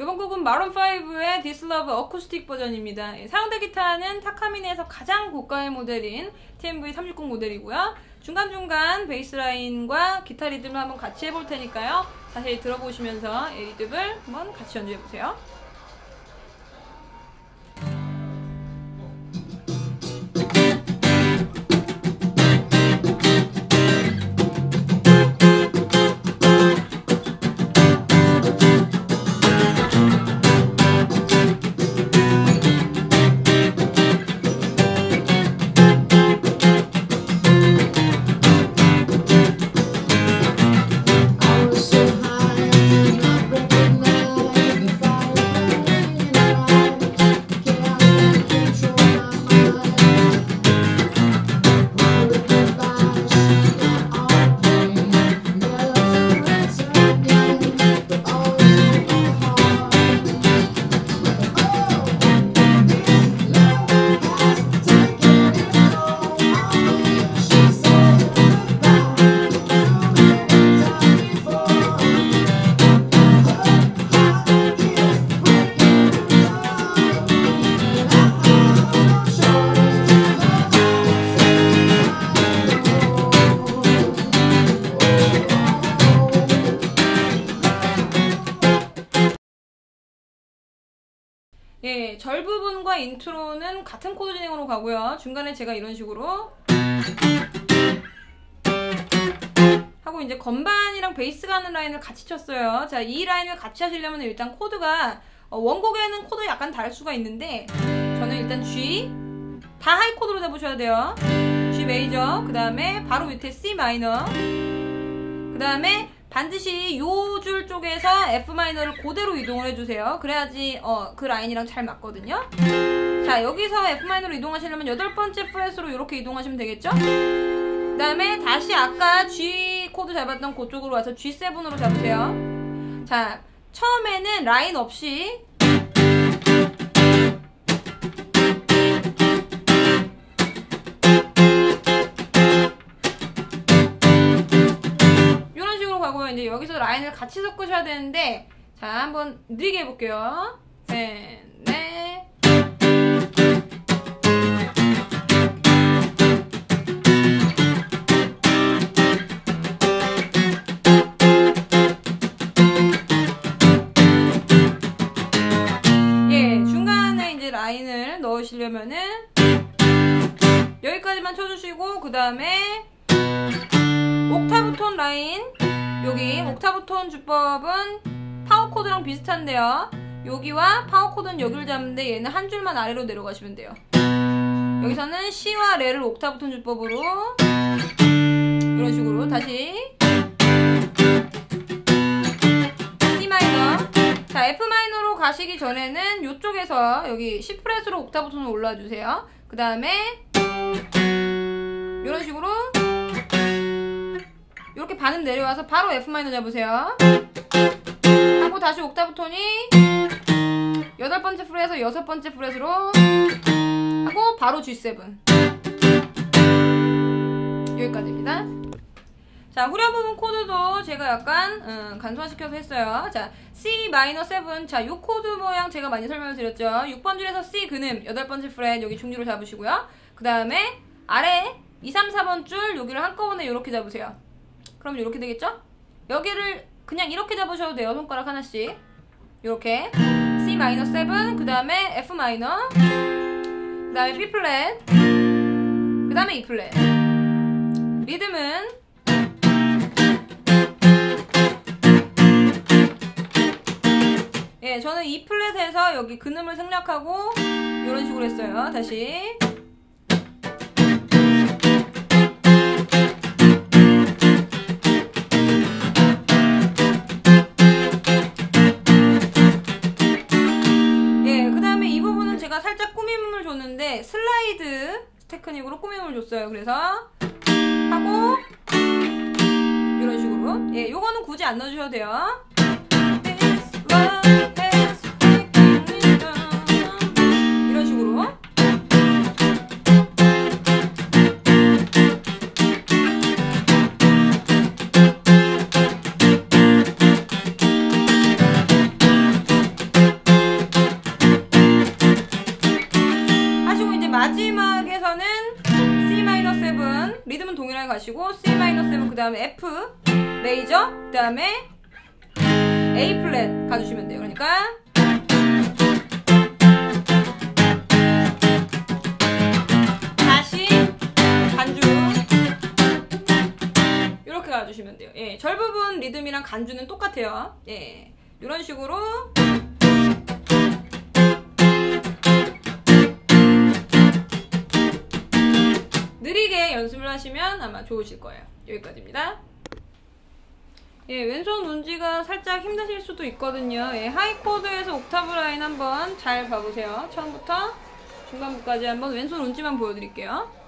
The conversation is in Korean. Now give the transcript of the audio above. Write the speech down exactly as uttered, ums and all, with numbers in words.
이번 곡은 마룬파이브의 This Love 어쿠스틱 버전입니다. 예, 사용된 기타는 타카미네에서 가장 고가의 모델인 티엠브이 삼백육십 모델이고요. 중간중간 베이스라인과 기타 리듬을 한번 같이 해볼 테니까요. 자세히 들어보시면서 이 리듬을 한번 같이 연주해보세요. 예, 절 부분과 인트로는 같은 코드 진행으로 가고요. 중간에 제가 이런 식으로 하고 이제 건반이랑 베이스 가는 라인을 같이 쳤어요. 자, 이 라인을 같이 하시려면 일단 코드가 어, 원곡에는 코드 약간 다를 수가 있는데 저는 일단 G 다 하이 코드로 잡으셔야 돼요. G 메이저, 그 다음에 바로 밑에 C 마이너, 그 다음에 반드시 요 줄 쪽에서 F 마이너를 그대로 이동을 해주세요. 그래야지 어, 그 라인이랑 잘 맞거든요. 자, 여기서 F 마이너로 이동하시려면 여덟 번째 프렛으로 이렇게 이동하시면 되겠죠? 그 다음에 다시 아까 G 코드 잡았던 그쪽으로 와서 지 세븐으로 잡으세요. 자, 처음에는 라인 없이 이제 여기서 라인을 같이 섞으셔야 되는데, 자, 한번 느리게 해볼게요. 셋, 넷. 예, 중간에 이제 라인을 넣으시려면은 여기까지만 쳐주시고, 그 다음에 옥타브 톤 라인, 여기 옥타브 톤 주법은 파워 코드랑 비슷한데요. 여기와 파워 코드는 여기를 잡는데 얘는 한 줄만 아래로 내려가시면 돼요. 여기서는 C와 레를 옥타브 톤 주법으로 이런 식으로 다시 C 마이너. 자, F 마이너로 가시기 전에는 이쪽에서 여기 C 프렛으로 옥타브 톤을 올라주세요. 그 다음에 이런 식으로 이렇게 반음 내려와서 바로 F 마이너 잡으세요. 하고 다시 옥타브 톤이 여덟 번째 프렛에서 여섯 번째 프렛으로 하고 바로 지 세븐. 여기까지입니다. 자, 후렴 부분 코드도 제가 약간 음, 간소화시켜서 했어요. 자, C 마이너 세븐. 자, 요 코드 모양 제가 많이 설명을 드렸죠. 육 번 줄에서 C 근음 여덟 번째 프렛 여기 중지로 잡으시고요. 그 다음에 아래 이, 삼, 사 번 줄 여기를 한꺼번에 이렇게 잡으세요. 그럼 이렇게 되겠죠? 여기를 그냥 이렇게 잡으셔도 돼요. 손가락 하나씩. 이렇게 C 마이너 세븐, 그 다음에 F 마이너, 그 다음에 B 플랫, 그 다음에 E 플랫. 리듬은 예, 저는 E 플랫에서 여기 근음을 생략하고 이런 식으로 했어요. 다시. 살짝 꾸밈을 줬는데 슬라이드 테크닉으로 꾸밈을 줬어요. 그래서 하고 이런 식으로. 예, 요거는 굳이 안 넣어주셔도 돼요. 이런 식으로. 가시고 C 마이너 세븐 그 다음에 F 메이저 그 다음에 A 플랫 가주시면 돼요. 그러니까 다시 간주 이렇게 가주시면 돼요. 예, 절 부분 리듬이랑 간주는 똑같아요. 예, 이런 식으로 느리게 연습을 하시면 아마 좋으실 거예요. 여기까지입니다. 예, 왼손 운지가 살짝 힘드실 수도 있거든요. 예, 하이 코드에서 옥타브 라인 한번 잘 봐보세요. 처음부터 중간부까지 한번 왼손 운지만 보여드릴게요.